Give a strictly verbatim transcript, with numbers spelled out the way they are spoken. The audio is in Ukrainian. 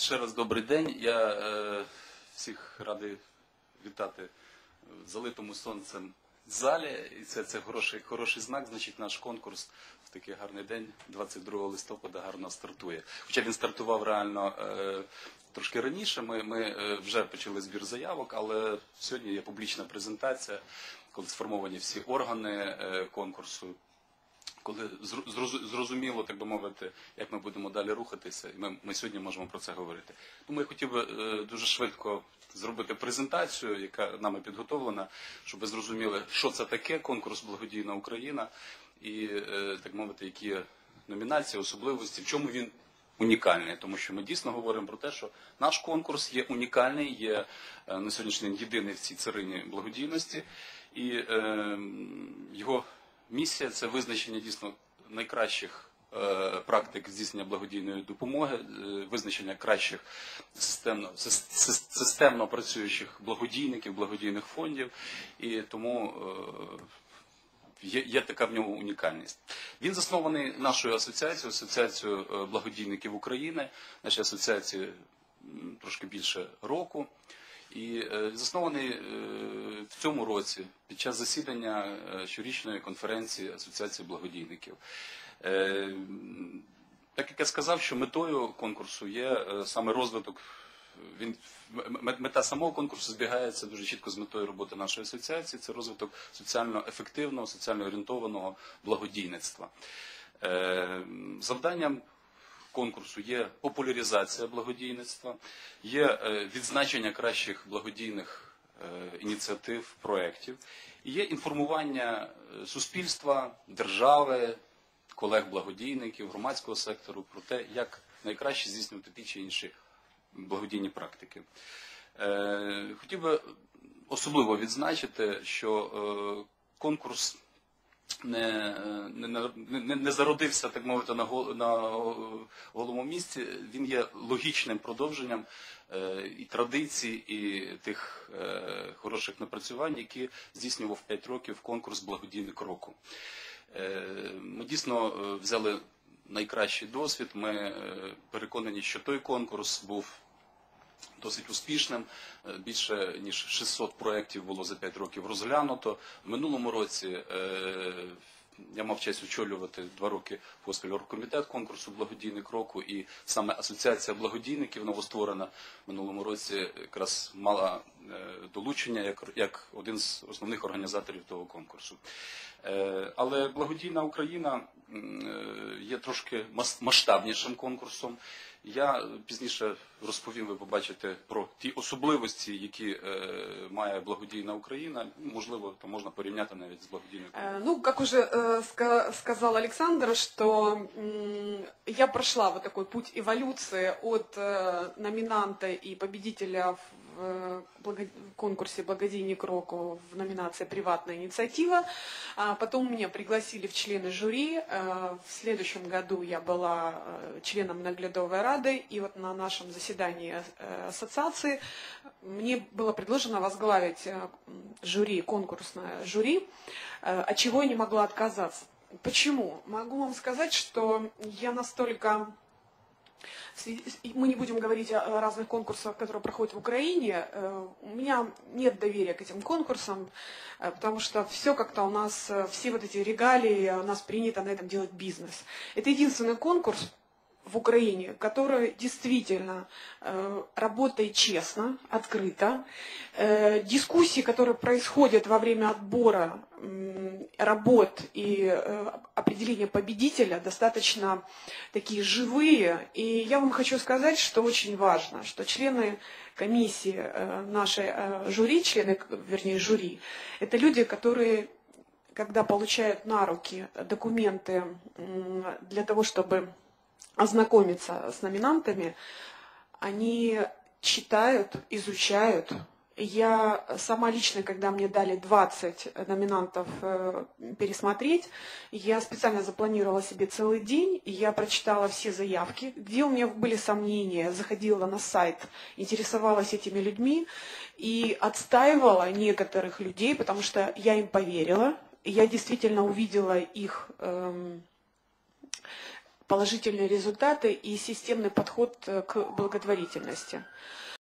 Ще раз добрий день. Я е, всіх радий вітати в залитому сонцем залі. І це, це хороший, хороший знак, значить наш конкурс в такий гарний день, двадцять другого листопада, гарно стартує. Хоча він стартував реально е, трошки раніше, ми, ми е, вже почали збір заявок, але сьогодні є публічна презентація, коли сформовані всі органи е, конкурсу. Коли зрозуміло, так би мовити, як ми будемо далі рухатися, і ми, ми сьогодні можемо про це говорити. Тому я хотів би е, дуже швидко зробити презентацію, яка нами підготовлена, щоб ви зрозуміли, що це таке конкурс «Благодійна Україна» і, е, так мовити, які є номінації, особливості, в чому він унікальний. Тому що ми дійсно говоримо про те, що наш конкурс є унікальний, є е, на сьогоднішній день єдиний в цій царині благодійності, і е, його місія – це визначення дійсно найкращих е, практик здійснення благодійної допомоги, е, визначення кращих системно, системно працюючих благодійників, благодійних фондів, і тому е, є, є така в ньому унікальність. Він заснований нашою асоціацією, Асоціацією благодійників України, нашій асоціації трошки більше року. І е, заснований е, в цьому році під час засідання е, щорічної конференції Асоціації благодійників. Е, так як я сказав, що метою конкурсу є е, саме розвиток, він, мета самого конкурсу збігається дуже чітко з метою роботи нашої асоціації, це розвиток соціально ефективного, соціально орієнтованого благодійництва. Е, завданням конкурсу є популяризація благодійництва, є відзначення кращих благодійних ініціатив, проєктів, і є інформування суспільства, держави, колег-благодійників, громадського сектору про те, як найкраще здійснювати ті чи інші благодійні практики. Хотів би особливо відзначити, що конкурс Не, не, не, не зародився, так мовити, на, гол, на голому місці. Він є логічним продовженням е, і традицій, і тих е, хороших напрацювань, які здійснював п'ять років конкурс «Благодійник року». Е, ми дійсно взяли найкращий досвід, ми е, переконані, що той конкурс був досить успішним. Більше ніж шістсот проєктів було за п'ять років розглянуто. В минулому році е, я мав честь очолювати два роки поспіль оргкомітет конкурсу «Благодійник року», і саме Асоціація благодійників, новостворена в минулому році, якраз мала е, долучення як, як один з основних організаторів того конкурсу. Е, але «Благодійна Україна» е, є трошки масштабнішим конкурсом. Я пізніше розповім, ви побачите про ті особливості, які е, має «Благодійна Україна». Можливо, то можна порівняти навіть з «Благодійною Україною». Ну, как уже э, сказал Александр, что э, я прошла вот такой путь эволюции от э, номинанта и победителя в в конкурсе «Благодійник року» в номинации «Приватная инициатива». А потом меня пригласили в члены жюри. В следующем году я была членом наглядовой рады. И вот на нашем заседании ассоциации мне было предложено возглавить жюри, конкурсное жюри, от чего я не могла отказаться. Почему? Могу вам сказать, что я настолько... Мы не будем говорить о разных конкурсах, которые проходят в Украине. У меня нет доверия к этим конкурсам, потому что все как-то у нас, все вот эти регалии, у нас принято на этом делать бизнес. Это единственный конкурс в Украине, который действительно э, работает честно, открыто. Э, дискуссии, которые происходят во время отбора э, работ и э, определения победителя, достаточно такие живые. И я вам хочу сказать, что очень важно, что члены комиссии э, нашей э, жюри, члены, вернее, жюри, это люди, которые, когда получают на руки документы э, для того, чтобы ознакомиться с номинантами, они читают, изучают. Я сама лично, когда мне дали двадцать номинантов э, пересмотреть, я специально запланировала себе целый день, и я прочитала все заявки, где у меня были сомнения, заходила на сайт, интересовалась этими людьми и отстаивала некоторых людей, потому что я им поверила, и я действительно увидела их... Э, положительные результаты и системный подход э, к благотворительности.